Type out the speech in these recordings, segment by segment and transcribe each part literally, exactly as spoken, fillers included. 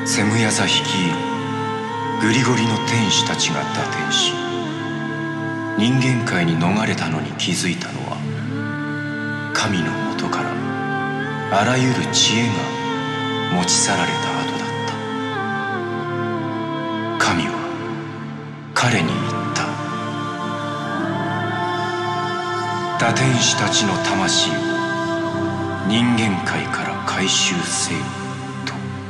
セムヤザ率いるグリゴリの天使たちが打点し、人間界に逃れたのに気づいたのは、神のもとからあらゆる知恵が持ち去られた後だった。神は彼に言った。打天使たちの魂を人間界から回収せよと。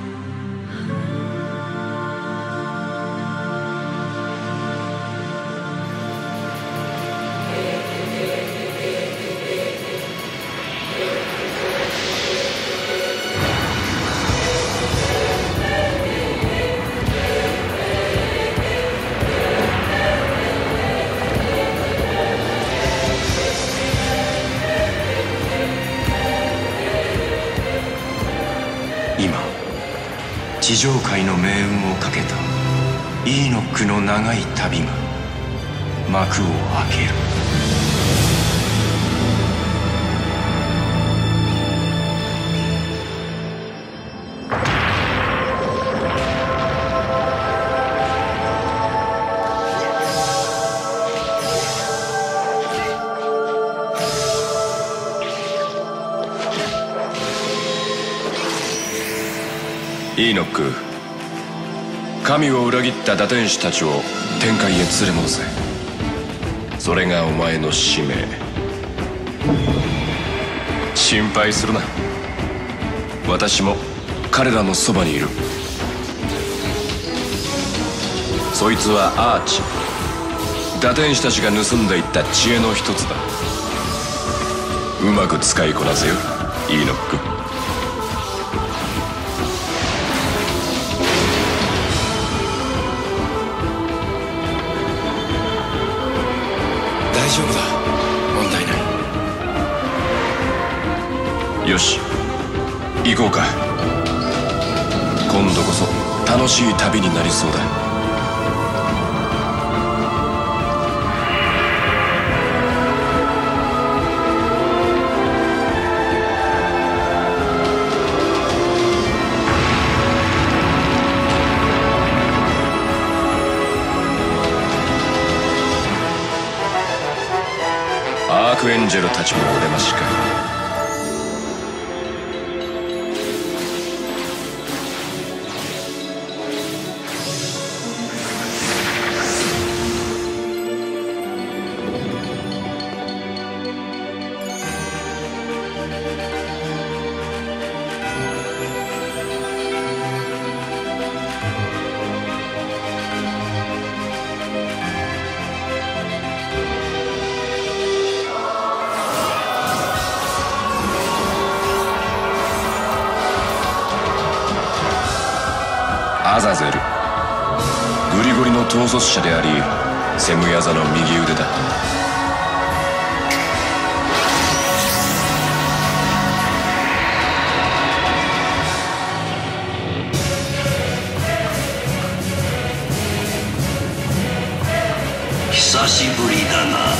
今、地上界の命運をかけたイーノックの長い旅が幕を開ける。 イーノック、神を裏切った打天使たちを天界へ連れ戻せ。それがお前の使命。心配するな、私も彼らのそばにいる。そいつはアーチ、打天使たちが盗んでいった知恵の一つだ。うまく使いこなせよ、イーノック。 大丈夫だ、問題ない。 よし、行こうか。今度こそ楽しい旅になりそうだ。アークエンジェルたちもお出ましか。アザゼル、グリゴリの統率者でありセムヤザの右腕だ。 久しぶりだな。